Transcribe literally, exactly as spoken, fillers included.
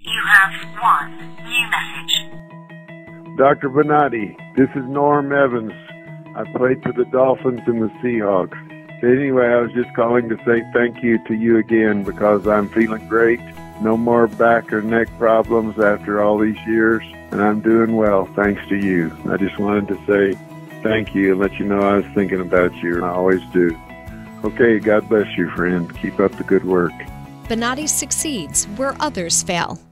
You have one new message. Doctor Bonati, this is Norm Evans. I played for the Dolphins and the Seahawks. Anyway, I was just calling to say thank you to you again because I'm feeling great. No more back or neck problems after all these years, and I'm doing well thanks to you. I just wanted to say thank you and let you know I was thinking about you, and I always do. Okay, God bless you, friend. Keep up the good work. Bonati succeeds where others fail.